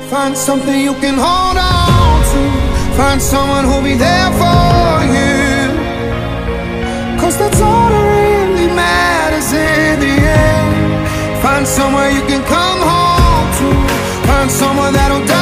Find something you can hold on to. Find someone who'll be there for you. 'Cause that's all that really matters in the end. Find somewhere you can come home to. Find someone that'll